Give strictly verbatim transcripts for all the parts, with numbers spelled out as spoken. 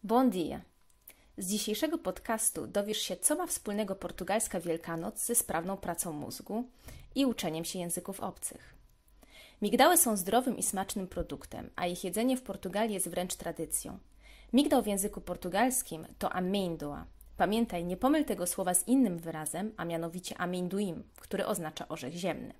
Bom dia! Z dzisiejszego podcastu dowiesz się, co ma wspólnego portugalska Wielkanoc ze sprawną pracą mózgu i uczeniem się języków obcych. Migdały są zdrowym i smacznym produktem, a ich jedzenie w Portugalii jest wręcz tradycją. Migdał w języku portugalskim to amêndoa. Pamiętaj, nie pomyl tego słowa z innym wyrazem, a mianowicie amendoim, który oznacza orzech ziemny.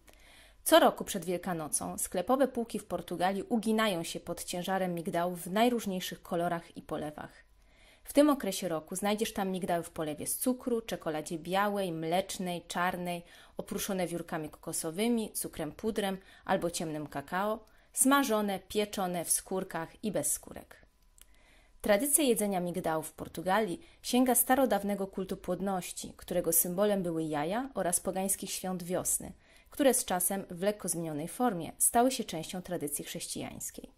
Co roku przed Wielkanocą sklepowe półki w Portugalii uginają się pod ciężarem migdałów w najróżniejszych kolorach i polewach. W tym okresie roku znajdziesz tam migdały w polewie z cukru, czekoladzie białej, mlecznej, czarnej, oprószone wiórkami kokosowymi, cukrem pudrem albo ciemnym kakao, smażone, pieczone, w skórkach i bez skórek. Tradycja jedzenia migdałów w Portugalii sięga starodawnego kultu płodności, którego symbolem były jaja oraz pogańskich świąt wiosny, które z czasem w lekko zmienionej formie stały się częścią tradycji chrześcijańskiej.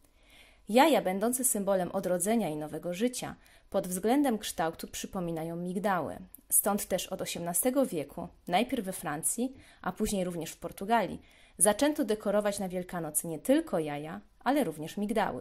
Jaja, będące symbolem odrodzenia i nowego życia, pod względem kształtu przypominają migdały. Stąd też od osiemnastego wieku, najpierw we Francji, a później również w Portugalii, zaczęto dekorować na Wielkanoc nie tylko jaja, ale również migdały.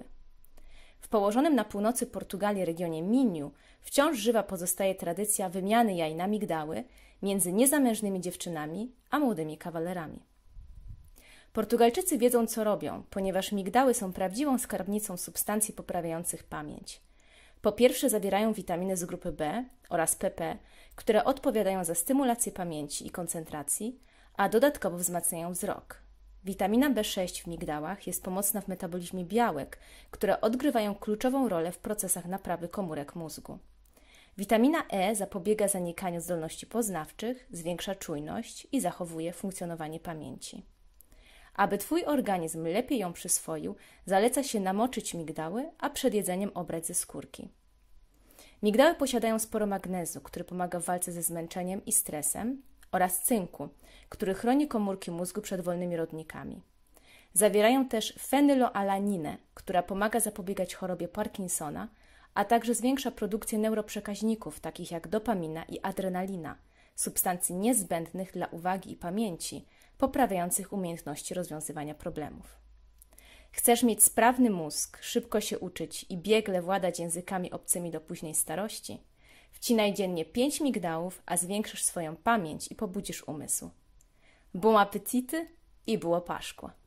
W położonym na północy Portugalii regionie Minho wciąż żywa pozostaje tradycja wymiany jaj na migdały między niezamężnymi dziewczynami a młodymi kawalerami. Portugalczycy wiedzą, co robią, ponieważ migdały są prawdziwą skarbnicą substancji poprawiających pamięć. Po pierwsze, zawierają witaminy z grupy B oraz P P, które odpowiadają za stymulację pamięci i koncentracji, a dodatkowo wzmacniają wzrok. Witamina B sześć w migdałach jest pomocna w metabolizmie białek, które odgrywają kluczową rolę w procesach naprawy komórek mózgu. Witamina E zapobiega zanikaniu zdolności poznawczych, zwiększa czujność i zachowuje funkcjonowanie pamięci. Aby Twój organizm lepiej ją przyswoił, zaleca się namoczyć migdały, a przed jedzeniem obrać ze skórki. Migdały posiadają sporo magnezu, który pomaga w walce ze zmęczeniem i stresem, oraz cynku, który chroni komórki mózgu przed wolnymi rodnikami. Zawierają też fenyloalaninę, która pomaga zapobiegać chorobie Parkinsona, a także zwiększa produkcję neuroprzekaźników, takich jak dopamina i adrenalina, substancji niezbędnych dla uwagi i pamięci, poprawiających umiejętności rozwiązywania problemów. Chcesz mieć sprawny mózg, szybko się uczyć i biegle władać językami obcymi do późnej starości? Wcinaj dziennie pięć migdałów, a zwiększysz swoją pamięć i pobudzisz umysł. Bom apetite i boa Páscoa!